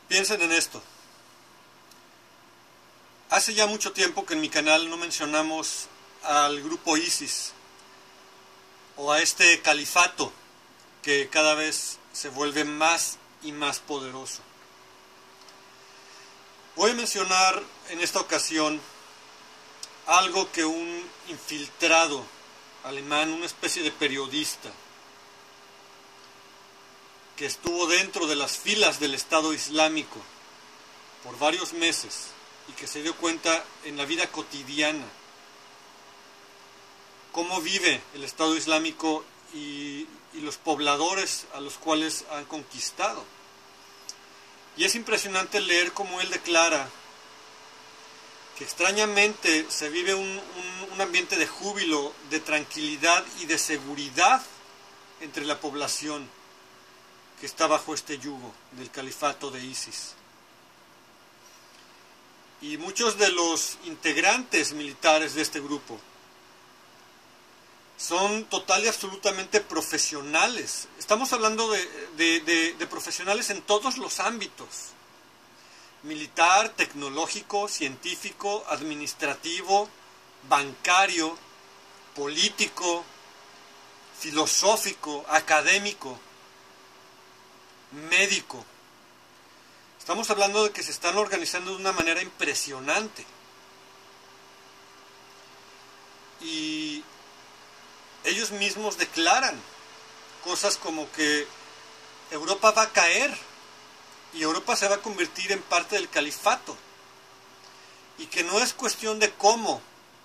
Piensen en esto. Hace ya mucho tiempo que en mi canal no mencionamos al grupo ISIS o a este califato que cada vez se vuelve más y más poderoso. Voy a mencionar en esta ocasión algo que un infiltrado alemán, una especie de periodista, que estuvo dentro de las filas del Estado Islámico por varios meses y que se dio cuenta en la vida cotidiana cómo vive el Estado Islámico y los pobladores a los cuales han conquistado. Y es impresionante leer cómo él declara que extrañamente se vive un ambiente de júbilo, de tranquilidad y de seguridad entre la población que está bajo este yugo del califato de ISIS. Y muchos de los integrantes militares de este grupo son total y absolutamente profesionales. Estamos hablando de profesionales en todos los ámbitos: militar, tecnológico, científico, administrativo, bancario, político, filosófico, académico, médico. Estamos hablando de que se están organizando de una manera impresionante. Y ellos mismos declaran cosas como que Europa va a caer y Europa se va a convertir en parte del califato, y que no es cuestión de cómo,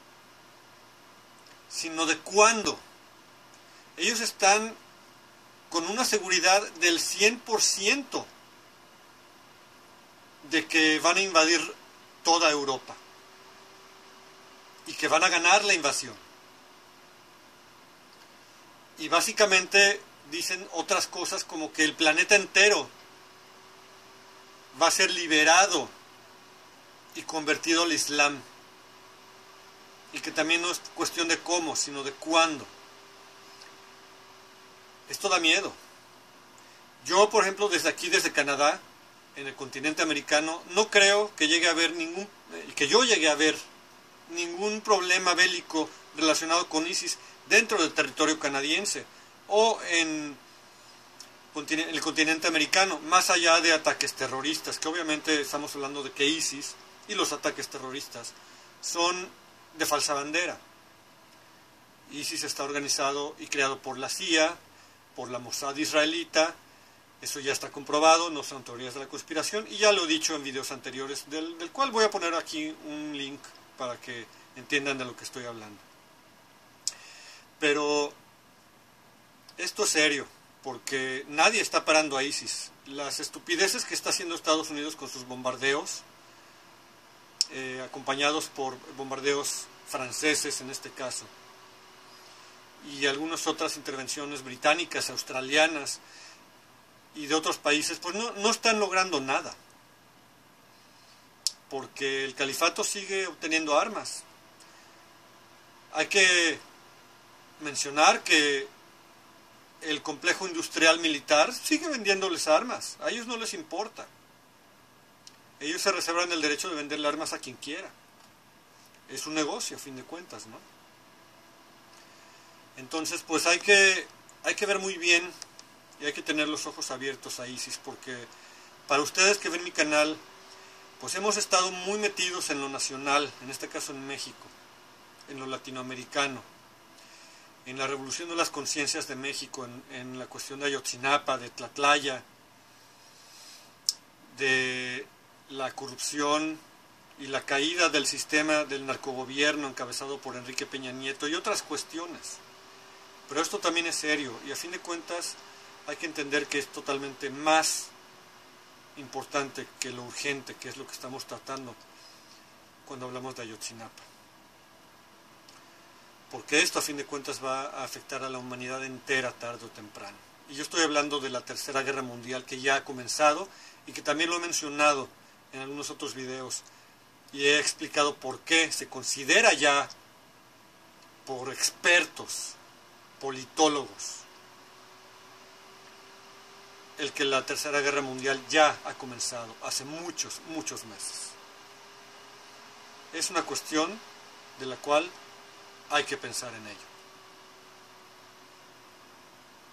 sino de cuándo. Ellos están con una seguridad del 100% de que van a invadir toda Europa y que van a ganar la invasión. Y básicamente dicen otras cosas como que el planeta entero va a ser liberado y convertido al Islam, y que también no es cuestión de cómo, sino de cuándo. Esto da miedo. Yo, por ejemplo, desde aquí, desde Canadá, en el continente americano, no creo que yo llegue a ver ningún problema bélico relacionado con ISIS dentro del territorio canadiense o en el continente americano, más allá de ataques terroristas, que obviamente estamos hablando de que ISIS y los ataques terroristas son de falsa bandera. ISIS está organizado y creado por la CIA, por la Mossad israelita. Eso ya está comprobado, no son teorías de la conspiración, y ya lo he dicho en videos anteriores, del cual voy a poner aquí un link para que entiendan de lo que estoy hablando. Pero esto es serio, porque nadie está parando a ISIS. Las estupideces que está haciendo Estados Unidos con sus bombardeos, acompañados por bombardeos franceses en este caso, y algunas otras intervenciones británicas, australianas y de otros países, pues no están logrando nada, porque el califato sigue obteniendo armas. Hay que mencionar que el complejo industrial militar sigue vendiéndoles armas. A ellos no les importa. Ellos se reservan el derecho de venderle armas a quien quiera. Es un negocio, a fin de cuentas, ¿no? Entonces, pues hay que ver muy bien y hay que tener los ojos abiertos a ISIS, porque para ustedes que ven mi canal, pues hemos estado muy metidos en lo nacional, en este caso en México, en lo latinoamericano, en la revolución de las conciencias de México, en la cuestión de Ayotzinapa, de Tlatlaya, de la corrupción y la caída del sistema del narcogobierno encabezado por Enrique Peña Nieto y otras cuestiones. Pero esto también es serio, y a fin de cuentas hay que entender que es totalmente más importante que lo urgente, que es lo que estamos tratando cuando hablamos de Ayotzinapa. Porque esto a fin de cuentas va a afectar a la humanidad entera tarde o temprano. Y yo estoy hablando de la Tercera Guerra Mundial, que ya ha comenzado y que también lo he mencionado en algunos otros videos, y he explicado por qué se considera ya por expertos, politólogos, el que la Tercera Guerra Mundial ya ha comenzado hace muchos meses. Es una cuestión de la cual hay que pensar en ello.